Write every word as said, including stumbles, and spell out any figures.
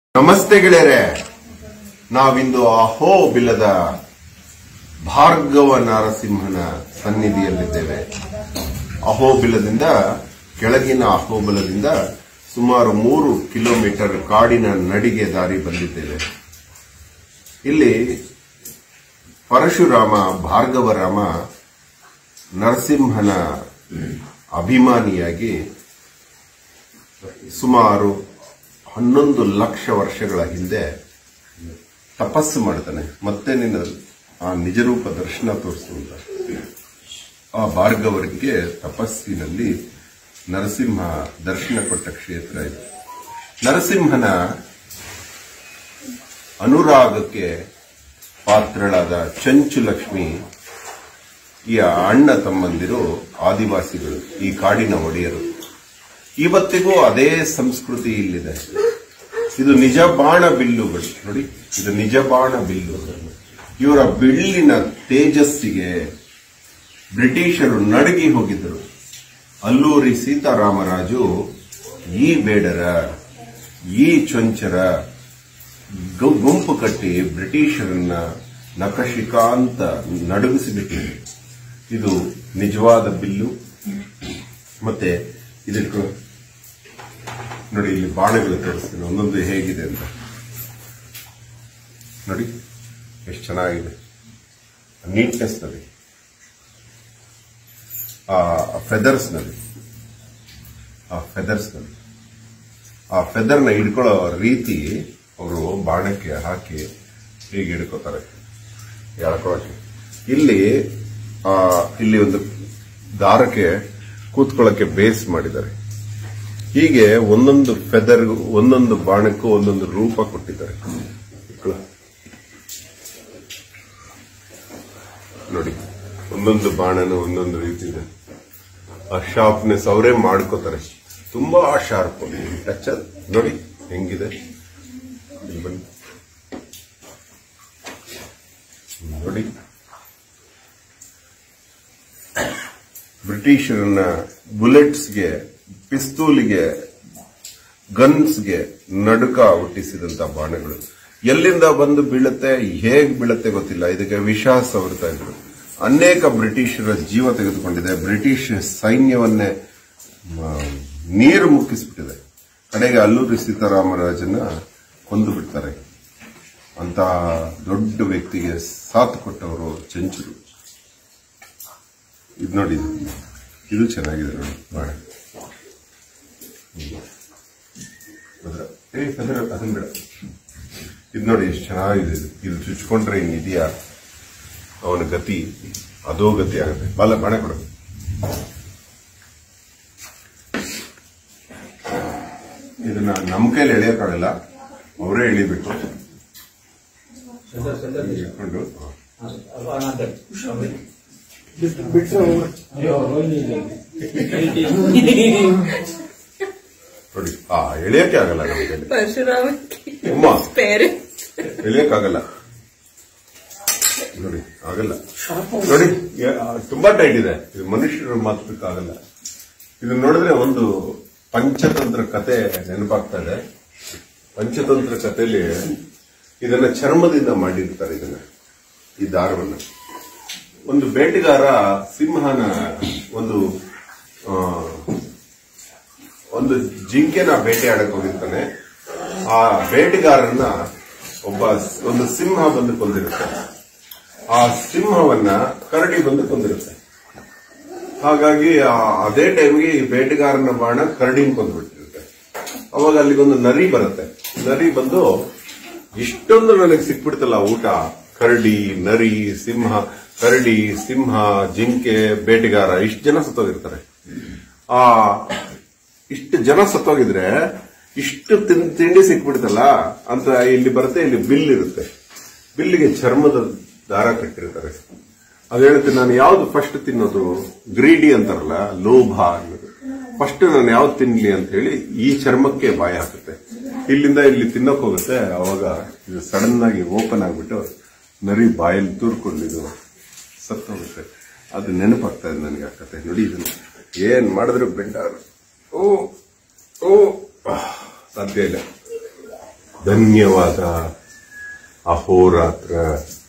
ನಮಸ್ತೆ ಗೆಳೆಯರೆ, ನಾವಿಂದು ಅಹೋಬಿಲದ ಭಾರ್ಗವ ನರಸಿಂಹನ ಸನ್ನಿಧಿಯಲ್ಲಿದ್ದೇವೆ. ಅಹೋಬಿಲದಿಂದ ಕೆಳಗಿನ ಅಹೋಬಿಲದಿಂದ ಸುಮಾರು ಮೂರು ಕಿಲೋಮೀಟರ್ ಕಾಡಿನ ನಡಿಗೆ ದಾರಿ ಬಂದಿದ್ದೇವೆ. ಇಲ್ಲಿ ಪರಶುರಾಮ ಭಾರ್ಗವರಾಮ ನರಸಿಂಹನ ಅಭಿಮಾನಿಯಾಗಿ ಸುಮಾರು ಹನ್ನೊಂದು ಲಕ್ಷ ವರ್ಷಗಳ ಹಿಂದೆ ತಪಸ್ಸು ಮಾಡ್ತಾನೆ. ಮತ್ತೆ ನಿನ್ನ ಆ ನಿಜರೂಪ ದರ್ಶನ ತೋರಿಸುವಂತ ಆ ಭಾರ್ಗವರಿಗೆ ತಪಸ್ಸಿನಲ್ಲಿ ನರಸಿಂಹ ದರ್ಶನ ಕೊಟ್ಟ ಕ್ಷೇತ್ರ ಇದು. ನರಸಿಂಹನ ಅನುರಾಗಕ್ಕೆ ಪಾತ್ರಳಾದ ಚಂಚುಲಕ್ಷ್ಮಿ ಈ ಅಣ್ಣ ತಮ್ಮಂದಿರು ಆದಿವಾಸಿಗಳು, ಈ ಕಾಡಿನ ಒಡೆಯರು. ಇವತ್ತಿಗೂ ಅದೇ ಸಂಸ್ಕೃತಿ ಇಲ್ಲಿದೆ. ಇದು ನಿಜ ಬಾಣ ಬಿಲ್ಲುಗಳು ನೋಡಿ, ಇದು ನಿಜ ಬಾಣ ಬಿಲ್ಲು. ಇವರ ಬಿಲ್ಲಿನ ತೇಜಸ್ಸಿಗೆ ಬ್ರಿಟಿಷರು ನಡುಗಿ ಹೋಗಿದ್ದರು. ಅಲ್ಲೂರಿ ಸೀತಾರಾಮರಾಜು ಈ ಬೇಡರ ಈ ಚೊಂಚರ ಗುಂಪು ಕಟ್ಟಿ ಬ್ರಿಟಿಷರನ್ನ ನಖಶಿಕಾಂತ ನಡುಗಿಸಿಬಿಟ್ಟಿದೆ. ಇದು ನಿಜವಾದ ಬಿಲ್ಲು. ಮತ್ತೆ ಇದಕ್ಕೆ ನೋಡಿ, ಇಲ್ಲಿ ಬಾಣಗಳು ತೋರಿಸ್ತೀನಿ ಒಂದೊಂದು ಹೇಗಿದೆ ಅಂತ ನೋಡಿ, ಎಷ್ಟು ಚೆನ್ನಾಗಿದೆ ನೀಟ್ನೆಸ್ ನಲ್ಲಿ, ಆ ಫೆದರ್ಸ್ ನಲ್ಲಿ ಆ ಫೆದರ್ಸ್ ನಲ್ಲಿ ಆ ಫೆದರ್ನ ಹಿಡ್ಕೊಳ್ಳೋ ರೀತಿ ಅವರು ಬಾಣಕ್ಕೆ ಹಾಕಿ ಹೀಗೆ ಹಿಡ್ಕೋತಾರೆ ಎಳ್ಕೊಳಕ್ಕೆ. ಇಲ್ಲಿ ಆ ಇಲ್ಲಿ ಒಂದು ದಾರಕ್ಕೆ ಕೂತ್ಕೊಳ್ಳಕ್ಕೆ ಬೇಸ್ ಮಾಡಿದ್ದಾರೆ. ಹೀಗೆ ಒಂದೊಂದು ಫೆದರ್ ಒಂದೊಂದು ಬಾಣಕ್ಕೂ ಒಂದೊಂದು ರೂಪ ಕೊಟ್ಟಿದ್ದಾರೆ ನೋಡಿ. ಒಂದೊಂದು ಬಾಣನು ಒಂದೊಂದು ರೀತಿ ಇದೆ. ಆ ಶಾರ್ಪ್ನೆಸ್ ಅವರೇ ಮಾಡ್ಕೋತಾರೆ, ತುಂಬಾ ಶಾರ್ಪ್. ಟಚ್ ನೋಡಿ ಹೆಂಗಿದೆ, ಬನ್ನಿ ನೋಡಿ. ಬ್ರಿಟಿಷರನ್ನ ಬುಲೆಟ್ಸ್ಗೆ, ಪಿಸ್ತೂಲಿಗೆ, ಗನ್ಸ್ಗೆ ನಡುಕ ಹುಟ್ಟಿಸಿದಂತ ಬಾಣಗಳು ಎಲ್ಲಿಂದ ಬಂದು ಬೀಳುತ್ತೆ, ಹೇಗ್ ಬೀಳುತ್ತೆ ಗೊತ್ತಿಲ್ಲ. ಇದಕ್ಕೆ ವಿಷ ಸವರ್ತಾ ಇದ್ರು. ಅನೇಕ ಬ್ರಿಟಿಷರ ಜೀವ ತೆಗೆದುಕೊಂಡಿದೆ. ಬ್ರಿಟಿಷ್ ಸೈನ್ಯವನ್ನೇ ನೀರು ಮುಕ್ಕಿಸ್ಬಿಟ್ಟಿದೆ. ಕಡೆಗೆ ಅಲ್ಲೂರಿ ಸೀತಾರಾಮರಾಜನ ಕೊಂದು ಬಿಡ್ತಾರೆ. ಅಂತ ದೊಡ್ಡ ವ್ಯಕ್ತಿಗೆ ಸಾಥ್ ಕೊಟ್ಟವರು ಚಂಚುರು. ಇದು ನೋಡಿ, ಇದು ಚೆನ್ನಾಗಿದೆ ನೋಡಿ ಬಾಣ. ಏ ಫೆದರ್ ಅದನ್ನ ಬಿಡ. ಇದು ನೋಡಿ ಎಷ್ಟು ಚೆನ್ನಾಗಿದೆ. ಇದು ಚುಚ್ಕೊಂಡ್ರೆ ಇನ್ನಿದೆಯಾ ಅವನ ಗತಿ, ಅದೋ ಗತಿ ಆಗುತ್ತೆ. ಬಾಲ ಬಾಣ ಕೊಡ. ಇದನ್ನ ನಮ್ಮ ಕೈಲಿ ಎಳೆಯೋಕ್ಕಾಗಲ್ಲ, ಅವರೇ ಎಳಿಬೇಕು. ಇಟ್ಕೊಂಡು ನೋಡಿ, ಆ ಎಳೆಯಕ್ಕೆ ಆಗಲ್ಲ ನಮ್ಮ ಕೈಲಿ, ಎಳೆಯಕ್ಕಾಗಲ್ಲ ನೋಡಿ, ಆಗಲ್ಲ ನೋಡಿ. ತುಂಬಾ ಟೈಟ್ ಇದೆ. ಇದು ಮನುಷ್ಯರು ಮಾತ್ರಕ್ಕಾಗಲ್ಲ. ಇದನ್ನ ನೋಡಿದ್ರೆ ಒಂದು ಪಂಚತಂತ್ರ ಕತೆ ನೆನಪಾಗ್ತಾ ಇದೆ. ಪಂಚತಂತ್ರ ಕಥೆಯಲ್ಲಿ ಇದನ್ನ ಚರ್ಮದಿಂದ ಮಾಡಿರ್ತಾರೆ. ಇದನ್ನ ಈ ದಾರವನ್ನ ಒಂದು ಬೇಟೆಗಾರ ಸಿಂಹನ ಒಂದು ಒಂದು ಜಿಂಕೆನ ಬೇಟೆಯಾಡಕ್ ಹೋಗಿರ್ತಾನೆ. ಆ ಬೇಟೆಗಾರನ್ನ ಒಬ್ಬ ಒಂದು ಸಿಂಹ ಬಂದು ಕೊಂದಿರುತ್ತೆ. ಆ ಸಿಂಹವನ್ನ ಕರಡಿ ಬಂದು ಕೊಂದಿರುತ್ತೆ. ಹಾಗಾಗಿ ಅದೇ ಟೈಮ್ಗೆ ಈ ಬೇಟೆಗಾರನ ಬಾಣ ಕರಡಿನ ಕೊಂದ್ಬಿಟ್ಟಿರುತ್ತೆ. ಅವಾಗ ಅಲ್ಲಿಗೊಂದು ನರಿ ಬರುತ್ತೆ. ನರಿ ಬಂದು ಇಷ್ಟೊಂದು ನನಗೆ ಸಿಕ್ಬಿಡ್ತಲ್ಲ ಊಟ, ಕರಡಿ, ನರಿ, ಸಿಂಹ, ಕರಡಿ, ಸಿಂಹ, ಜಿಂಕೆ, ಬೇಟೆಗಾರ, ಇಷ್ಟು ಜನ ಸತ್ತೋಗಿರ್ತಾರೆ. ಆ ಇಷ್ಟು ಜನ ಸತ್ತೋಗಿದ್ರೆ ಇಷ್ಟು ತಿಂಡಿ ಸಿಕ್ಬಿಡ್ತಲ್ಲ ಅಂತ ಇಲ್ಲಿ ಬರುತ್ತೆ. ಇಲ್ಲಿ ಬಿಲ್ ಇರುತ್ತೆ. ಬಿಲ್ಲಿಗೆ ಚರ್ಮದ ದಾರ ಕಟ್ಟಿರ್ತಾರೆ. ಅದು ಹೇಳುತ್ತೆ, ನಾನು ಯಾವ್ದು ಫಸ್ಟ್ ತಿನ್ನೋದು, ಗ್ರೀಡಿ ಅಂತಾರಲ್ಲ, ಲೋಭ ಅನ್ನೋದು. ಫಸ್ಟ್ ನಾನು ಯಾವ್ದು ತಿನ್ಲಿ ಅಂತ ಹೇಳಿ ಈ ಚರ್ಮಕ್ಕೆ ಬಾಯಿ ಹಾಕುತ್ತೆ. ಇಲ್ಲಿಂದ ಇಲ್ಲಿ ತಿನ್ನಕ್ ಹೋಗುತ್ತೆ. ಅವಾಗ ಇದು ಸಡನ್ ಆಗಿ ಓಪನ್ ಆಗ್ಬಿಟ್ಟು ನರಿ ಬಾಯಲ್ಲಿ ತೂರ್ಕೊಂಡಿದ್ದು ಸತ್ತೋಗುತ್ತೆ. ಅದು ನೆನಪಾಗ್ತಾ ಇದೆ ನನಗೆ ಆ ಕತೆ ನೋಡಿ. ಇದನ್ನು ಏನ್ ಮಾಡಿದ್ರು ಬೆಂಡ ಓ ಓ ಸಾಧ್ಯ ಇಲ್ಲ. ಧನ್ಯವಾದ. ಅಹೋರಾತ್ರ.